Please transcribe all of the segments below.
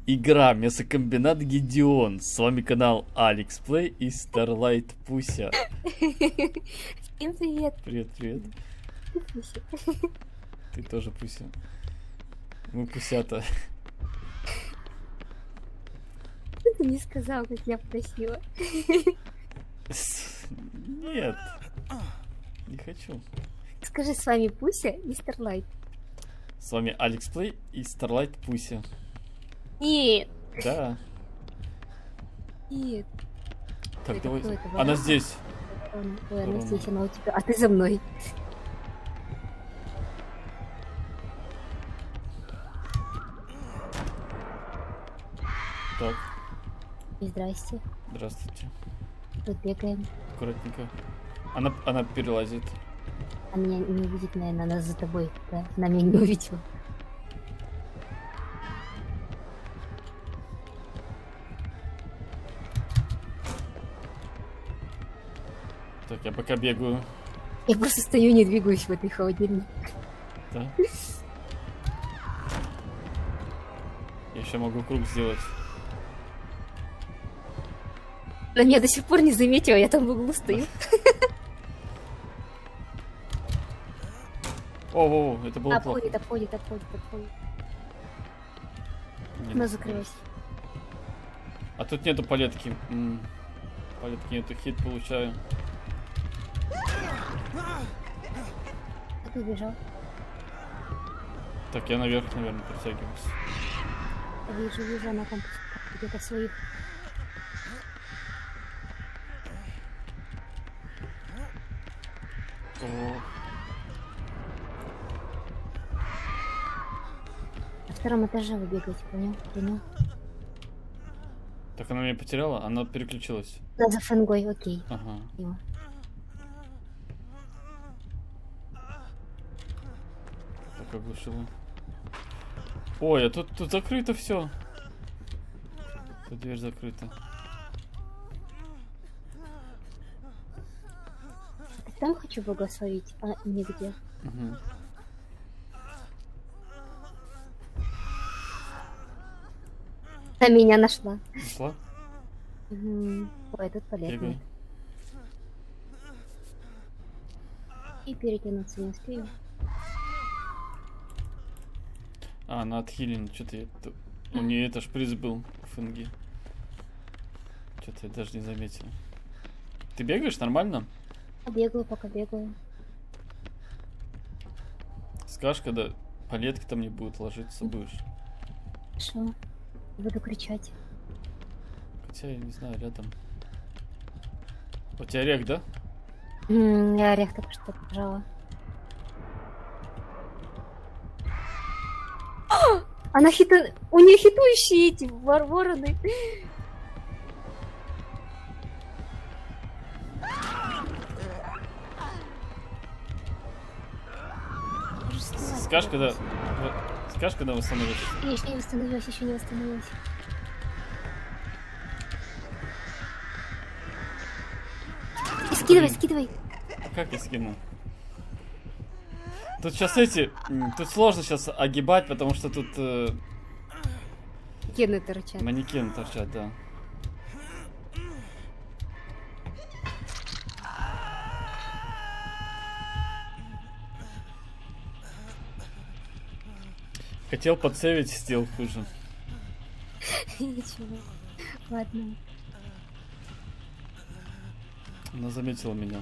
Игра Мясокомбинат Гедеон. С вами канал Алекс Плей и Starlight Пуся. Всем привет. Привет, привет. Пуся. Ты тоже Пуся. Мы Пусята. Ты не сказал, как я просила. Нет. Не хочу. Скажи, с вами Пуся и Starlight. С вами Алекс Плей и Starlight Пуся. Нет. Да. Нет. Так, Это давай. кто это, Она Варя? здесь. Ой, она Ворона. здесь, она у тебя. А ты за мной. Так, И здрасте. здравствуйте. Тут бегаем. Аккуратненько. Она перелазит. Она меня не увидит, наверное, она за тобой. Да? Она меня не увидела. Так, я пока бегаю. Я просто стою и не двигаюсь в этой холодильне. Да. Я еще могу круг сделать. Она меня до сих пор не заметила, я там в углу стою. О, это было плохо. Обходит. Не Она надо. закрылась. А тут нету палетки. Палетки нету, хит получаю. А ты убежал. Так, я наверх, наверное, притягиваюсь. Вижу, она там где-то своих. О, На втором этаже вы бегаете, понял? так она меня потеряла? Она переключилась. Да, за фэнгой, окей. Ага. Его. Так, оглушила. Ой, а тут закрыто все. Тут дверь закрыта. Там хочу благословить, а нигде. Угу. А меня нашла. Нашла? Ой, тут полезно. Бегай. И перетянуться не успею. А, она отхилена. Что-то я... У нее это ж приз был у Фэнги. Что-то я даже не заметил. Ты бегаешь нормально? Бегаю, пока бегаю. Скажешь, когда палетки там не будут ложиться, будешь. Хорошо. Буду кричать. Хотя, я не знаю, рядом. У тебя орех, да? Я орех только что пожала. Она У нее хитующие эти вороны. Скажешь, когда... Скажешь, когда восстановишься. Я еще не восстановилась. Скидывай. Как я скину? Тут сейчас тут сложно сейчас огибать, потому что тут Кены торчат. манекены торчат, да. Хотел подсейвить, сделал хуже. Ничего. Ладно. Она заметила меня.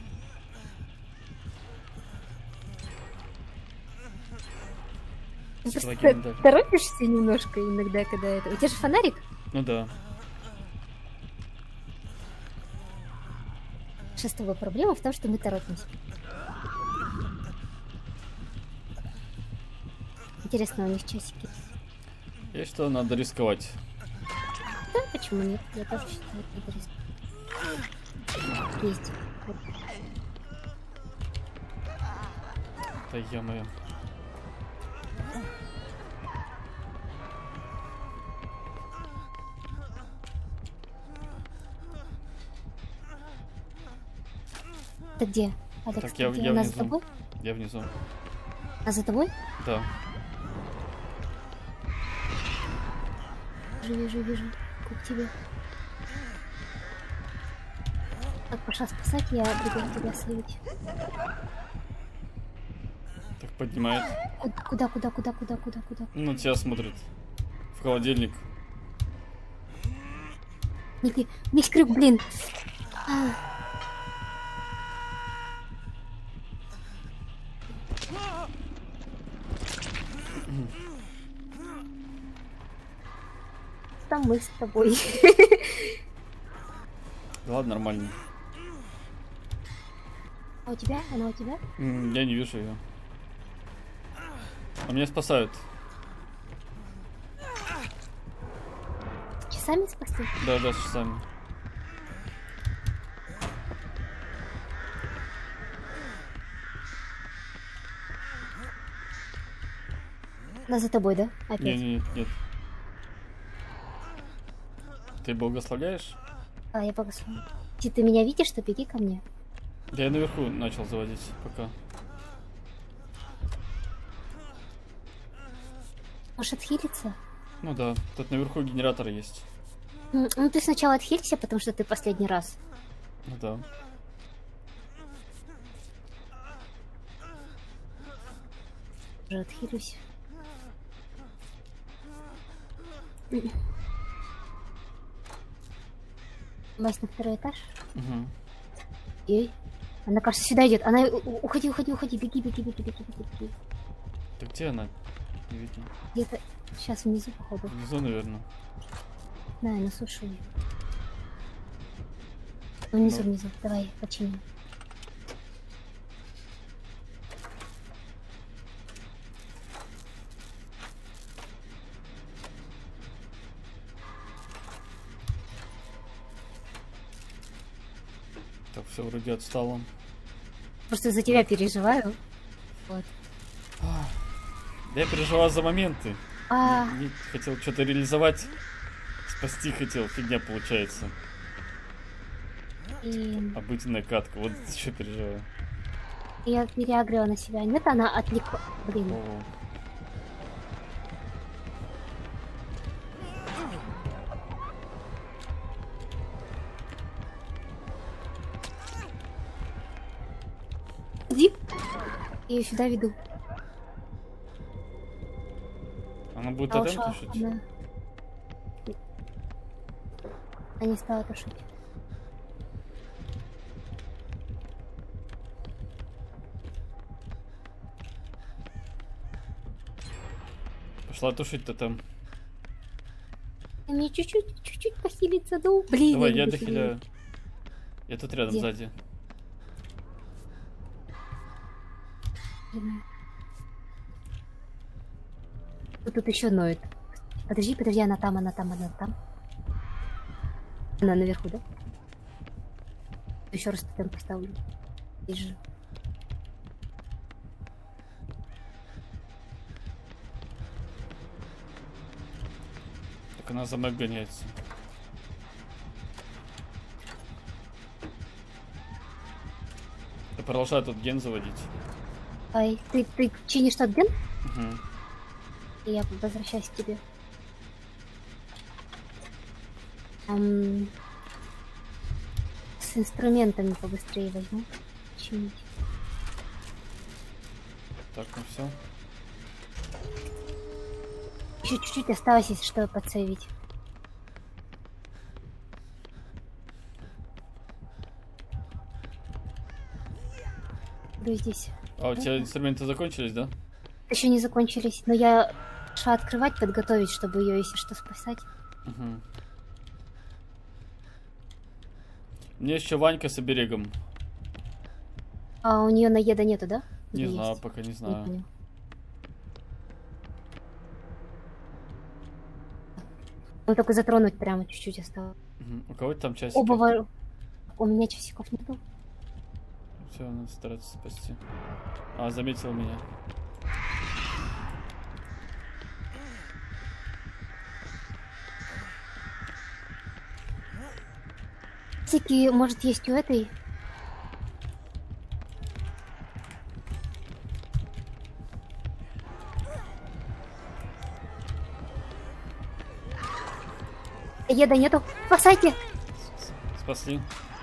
Ты Чуваки, просто медаль. торопишься немножко иногда, когда это... У тебя же фонарик? Ну да. Сейчас с тобой проблема в том, что мы торопимся. Интересно, у них часики? И что, надо рисковать. Да, почему нет? Я тоже считаю, это риск. Есть. Да ё-моё. Ты где? Алекс, Так, ты я где? Она за внизу. тобой? Я внизу. А за тобой? Да. Вижу. Как тебе? Так, пошла спасать, я буду тебя сейвить. Так поднимает. Куда? Ну, тебя смотрит. В холодильник. Весь крюк, блин. Там мы с тобой. Да ладно, нормально. А у тебя? Она у тебя? Я не вижу ее. А меня спасают. Часами спасти? Да, с часами. Она за тобой, да? Опять? Нет. Ты благословляешь? А, я благословляю. Ты меня видишь, что беги ко мне? Я наверху начал заводить пока. Может отхилиться? Ну да, тут наверху генератор есть. Ну ты сначала отхилься, потому что ты последний раз. Ну да. Уже отхилюсь. Мась на второй этаж. Угу. Эй, она, кажется, сюда идет. Она уходи, беги. Так где она? Не видно. Где-то сейчас внизу, походу. Внизу, наверное. Да, я слышу ее. Внизу. Давай, починим. Так, все вроде отстало. Просто за тебя переживаю. Вот. Я переживал за моменты. А. Не хотел что-то реализовать. Спасти хотел. Фигня получается. Обыденная катка. Вот еще переживаю. Я переагрила на себя. Нет, она отвлекла. Блин. О. Иди. Я ее сюда веду. Она будет А тотем ушла, тушить? она не стала тушить. Пошла тушить тотем. Мне чуть-чуть похилиться, ну, блин. Давай, я не дохиляю. Я тут рядом, Где? сзади. Тут еще ноет. Подожди, она там. Она наверху, да? Еще раз тотем поставлю. Здесь же. Так она за мной гоняется. Я продолжаю тут ген заводить. Ай, ты чинишь тот ген? Угу. И я возвращаюсь к тебе. С инструментами побыстрее возьму. Чинить. Так, ну все. Еще чуть-чуть осталось, если что, подсейвить. Буду здесь. А у тебя инструменты закончились, да? Еще не закончились, но я шла открывать, подготовить, чтобы ее, если что, спасать. Угу. Мне еще Ванька с оберегом. А у нее наеда нету, да? Не Или знаю, есть? пока не Не знаю. понял. Ну только затронуть прямо чуть-чуть осталось. Угу. У кого-то там часики? Оба у меня часиков нету. Все, надо стараться спасти. А, заметил меня. Часики, может, есть у этой? Еда нету. Спасайте. Спасли.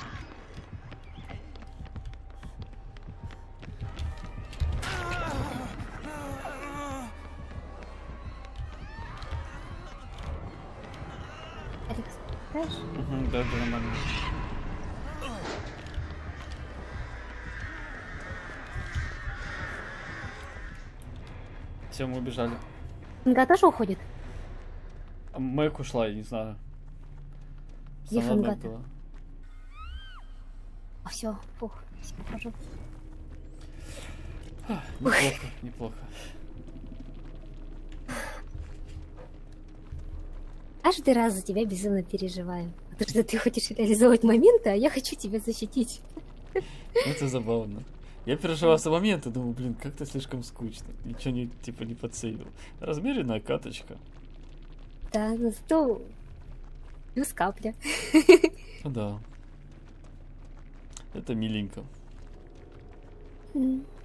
Алекс, знаешь? Угу, да, нормально. Все, мы убежали. Финга тоже уходит? А Мэг ушла, я не знаю. Где Сама Мэг Фангата? была. Все, фух, всё, ухожу. Неплохо, неплохо. Каждый раз за тебя безумно переживаю. Потому что ты хочешь реализовать моменты, а я хочу тебя защитить. Это забавно. Я переживал за моменты, думаю, блин, как-то слишком скучно. Ничего не, типа, не подсейвил. Размеренная каточка. Да, но зато плюс капля. Ну да. Это миленько. М.